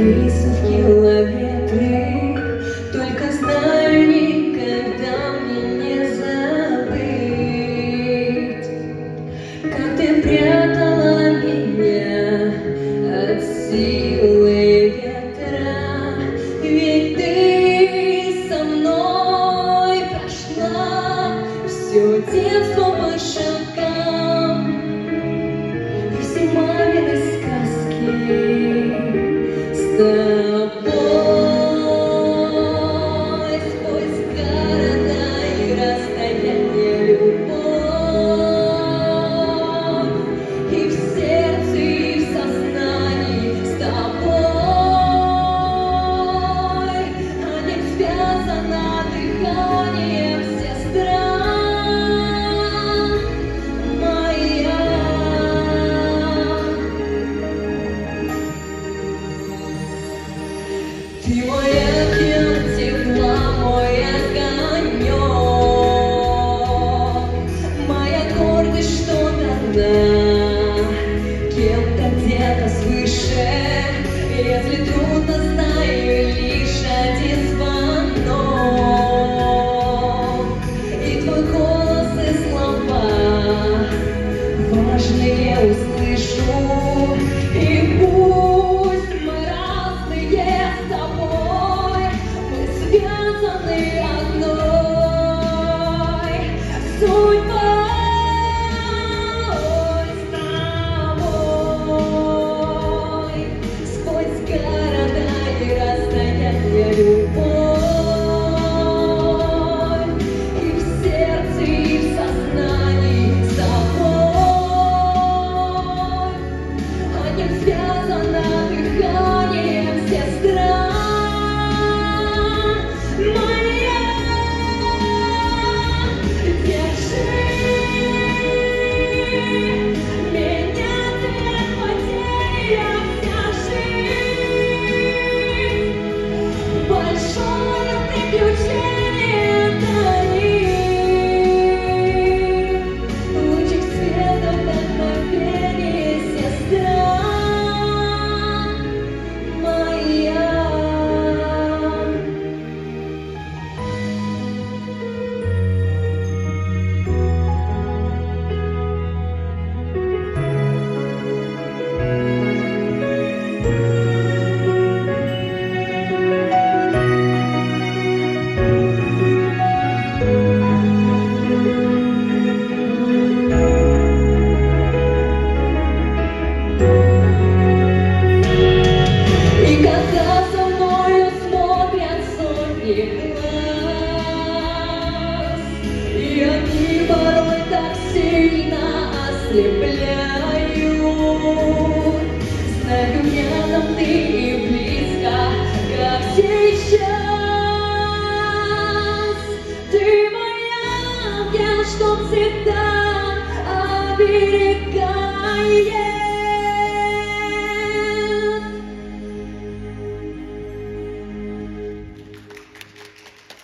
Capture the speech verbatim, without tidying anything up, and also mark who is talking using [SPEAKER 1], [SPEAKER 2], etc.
[SPEAKER 1] рейсов километры. Только знаю, никогда мне не забыть, как ты прятала меня от силы ветра. Ведь ты со мной прошла все детство по шагам и все мамины сказки. С тобой сквозь города и расстояние любовь, и в сердце, и в сознании с тобой, а не связано дыханием сестра моя. Ты мой океан тепла, мой огонек, моя гордость, что дана кем-то где-то свыше. Если трудно, знаю лишь один звонок, и твой голос и слова важные услышу. И пусть мы разные с тобой, мы связаны одной судьбой с тобой. Сквозь города и расстояния любовь, и в сердце, и в сознании с тобой, а не связано дыханием сестра моя. Держи меня, цвет потеря, вся жизнь большое приключение таит. Лучик света, вдохновение, сестра моя. И когда за мною смотрят сотни глаз, и они порой так сильно ослепляют, знаю, рядом ты и близко, как сейчас. Ты моя ангел, что всегда